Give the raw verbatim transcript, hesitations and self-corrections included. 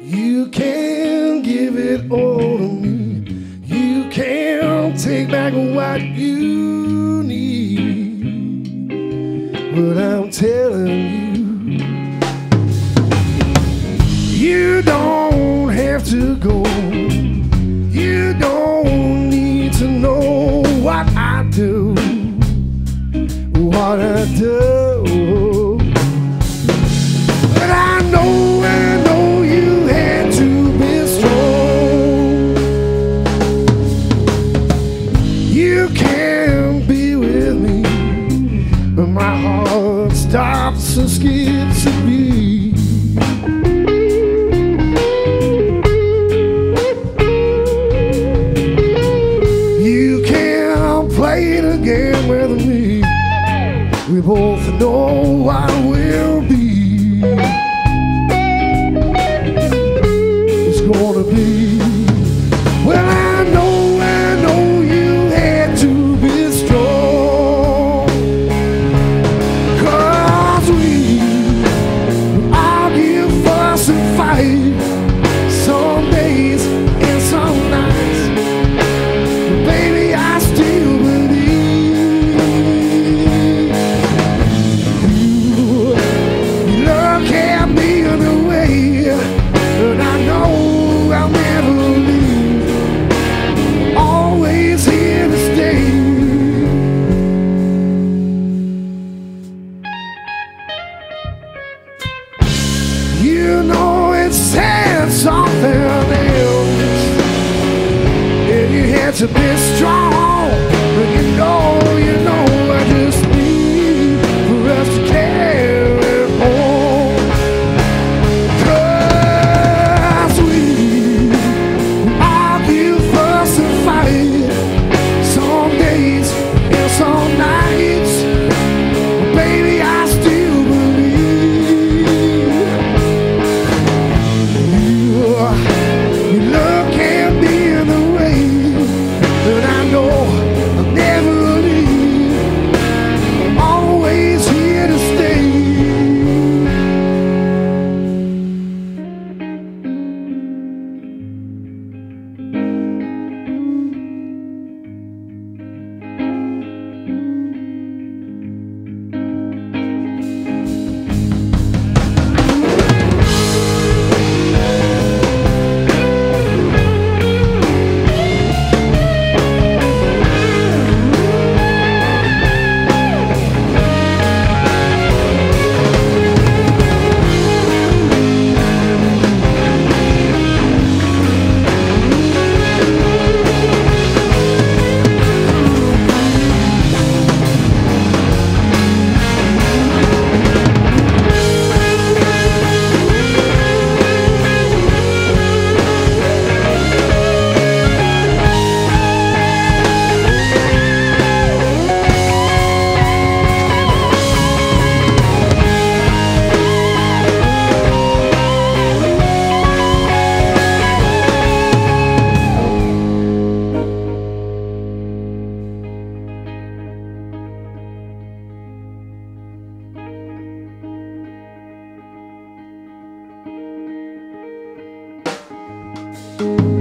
You can give it all to me. You can take back what you need. But I'm telling you, you don't have to go. You don't need to know what I do, what I do. But I know, I know you had to be strong. You can't be with me, but my heart stops and skips a beat. Play it again with me. We both know I will be. It's gonna be. Well, I know, I know you had to be strong. 'Cause we argue, fuss and fight some days and some nights. But baby, I still you know it said something else. And you had to be strong. But you know, you know I just need for us to carry on. 'Cause we argue, fuss and fight some days and some nights. Baby, I still you.